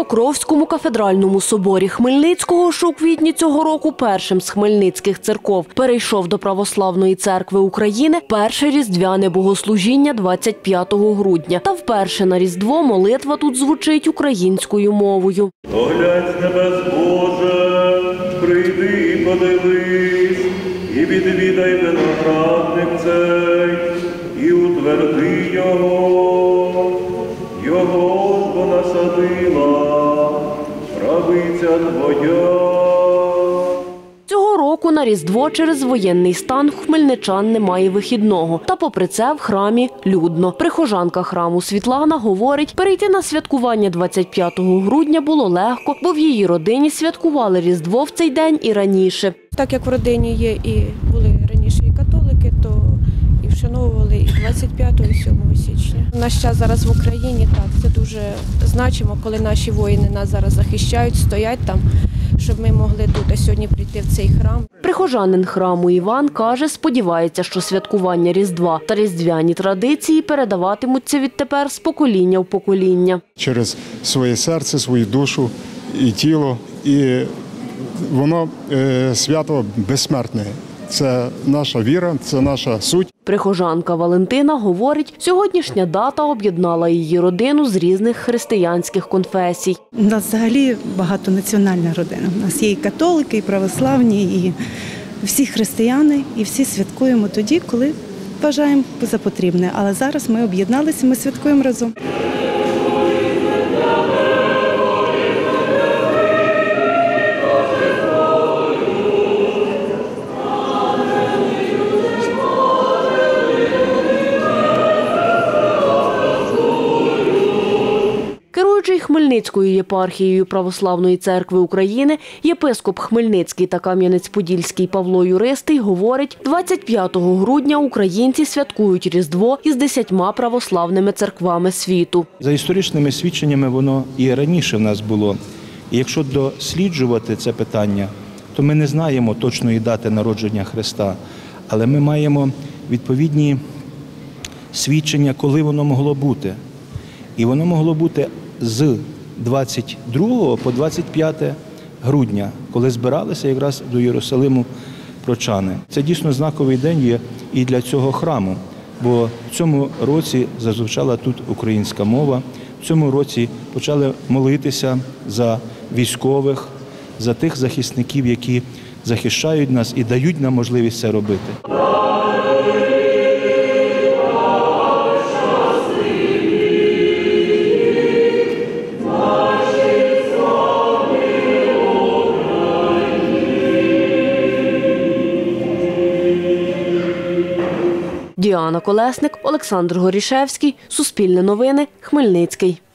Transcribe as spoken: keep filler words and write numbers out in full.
Покровському кафедральному соборі Хмельницького, що у квітні цього року першим з хмельницьких церков перейшов до Православної церкви України, перше різдвяне богослужіння двадцять п'ятого грудня. Та вперше на Різдво молитва тут звучить українською мовою. «Оглянь з небес, Боже, прийди і подивись, і відвідай виноградник цей, і утверди його, його ж бо насадила правиця Твоя». Цього року на Різдво через воєнний стан хмельничан немає вихідного. Та попри це в храмі людно. Прихожанка храму Світлана говорить, перейти на святкування двадцять п'ятого грудня було легко, бо в її родині святкували Різдво в цей день і раніше. Так як в родині є і були раніше і католики, то і вшановували і двадцять п'ятого, і сьомого січня. Наш час зараз в Україні, так, це дуже значимо, коли наші воїни нас зараз захищають, стоять там, щоб ми могли тут сьогодні прийти в цей храм. Прихожанин храму Іван каже, сподівається, що святкування Різдва та різдвяні традиції передаватимуться відтепер з покоління в покоління. Через своє серце, свою душу і тіло, і воно е, свято безсмертне. Це наша віра, це наша суть. Прихожанка Валентина говорить, сьогоднішня дата об'єднала її родину з різних християнських конфесій. У нас взагалі багатонаціональна родина. У нас є і католики, і православні, і всі християни, і всі святкуємо тоді, коли вважаємо за потрібне. Але зараз ми об'єдналися, ми святкуємо разом. Керуючий Хмельницькою єпархією Православної церкви України, єпископ Хмельницький та Кам'янець-Подільський Павло Юристий говорить, двадцять п'ятого грудня українці святкують Різдво із десятьма православними церквами світу. За історичними свідченнями воно і раніше в нас було. І якщо досліджувати це питання, то ми не знаємо точної дати народження Христа, але ми маємо відповідні свідчення, коли воно могло бути. І воно могло бути з двадцять другого по двадцять п'яте грудня, коли збиралися якраз до Єрусалиму прочани. Це дійсно знаковий день є і для цього храму, бо в цьому році зазвучала тут українська мова, в цьому році почали молитися за військових, за тих захисників, які захищають нас і дають нам можливість це робити. Діана Колесник, Олександр Горішевський, Суспільне новини, Хмельницький.